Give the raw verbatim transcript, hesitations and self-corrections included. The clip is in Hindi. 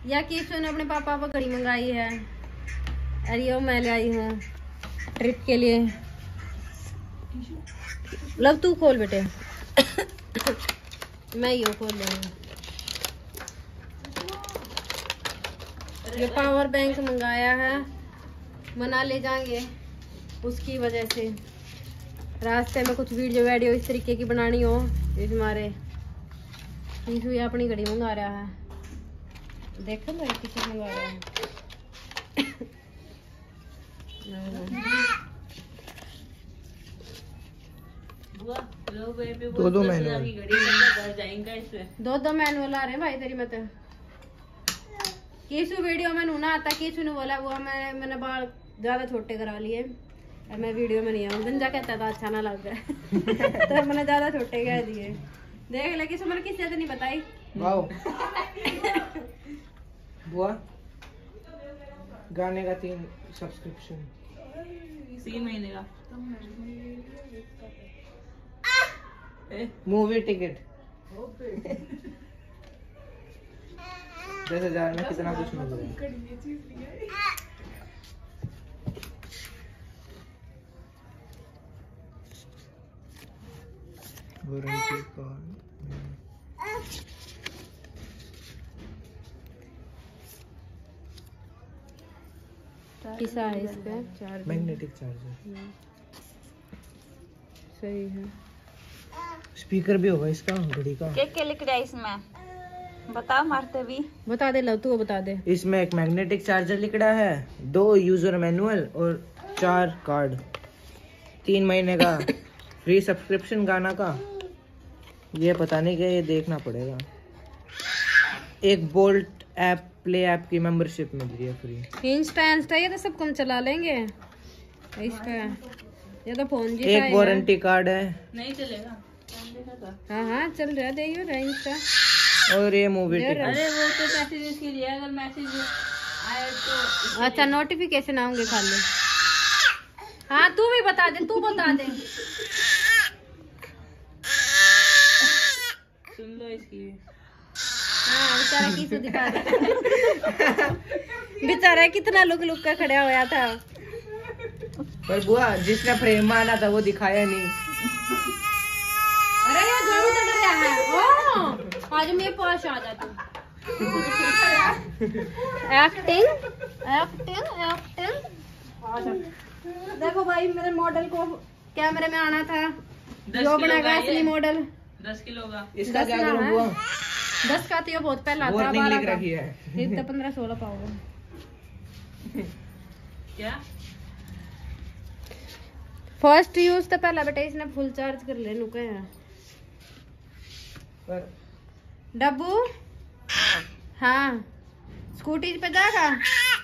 या किसु ने अपने पापा को घड़ी मंगाई है, अरे मैं ले आई हूँ ट्रिप के लिए। लव तू खोल बेटे। मैं यो खोल लूंगी। ये पावर बैंक मंगाया है, मना ले जाएंगे उसकी वजह से। रास्ते में कुछ वीडियो वीडियो इस तरीके की बनानी हो, इस हमारे ये अपनी घड़ी मंगा रहा है। देखो मैं किसे मंगा रहा है। दो दो मैनुअल दो दो मैनुअल आ रहे हैं भाई तेरी मत। किसु वीडियो में नूना आता, किसु ने बोला वो मैं मैंने बाल ज्यादा छोटे करा लिए, मैं वीडियो में नहीं आऊँ। गंजा कहता था अच्छा ना लग रहा है तो मैंने ज्यादा छोटे कह दिए। देख ले किसु मैंने किसी से नहीं बताई। वाओ बुआ गाने का तीन सब्सक्रिप्शन तीन महीने का मूवी टिकट दस हजार में कितना कुछ मिल रहा है। वारंटी कार्ड किसा है इस पे चार्जर, मैग्नेटिक चार्जर सही है। स्पीकर भी होगा इसका घड़ी का। क्या क्या लिख रहा है इसमें बता मारते भी बता दे लव तू बता दे। इसमें एक मैग्नेटिक चार्जर लिख रहा है, दो यूजर मैनुअल और चार कार्ड, तीन महीने का फ्री सब्सक्रिप्शन गाना का। ये पता नहीं क्या, ये देखना पड़ेगा। एक बोल्ट ऐप प्ले ऐप की मेंबरशिप मिल रही है फ्री। इंस्टा इंस्टा ये तो सब कम चला लेंगे इस पे, ये तो फोन जी। एक वारंटी कार्ड है, नहीं चलेगा। हाँ हाँ चल रहा देखियो रहा इंस्टा। और ये मूवी टिकट। अरे वो तो मैसेज के लिए, अगर मैसेज आए तो अच्छा नोटिफिकेशन आऊंगे खाली। हाँ तू भी बता दे, तू बता दे। सुन लो इसकी। हाँ बेचारा किसु दिखा दे। बेचारा कितना लुक लुक का खड़ा हुआ था। पर बुआ जिसने फ्रेम माना था वो दिखाया नहीं। अरे ये दोनों तो डर रहा है। ओ आज मेरे पास आ जा तू। Acting acting acting. देखो भाई मेरे मॉडल को कैमरे में आना था, जो बनेगा असली मॉडल। दस किलो का इसका क्या करूं बुआ? दस का तो ये बहुत पहला था, वार्निंग बारह लिख का रखी है। एक तो पंद्रह सोलह पाओगे क्या? फर्स्ट यूज तो पहला बेटा इसने फुल चार्ज कर ले नुके हैं। पर डब्बू हाँ स्कूटी पे जाएगा।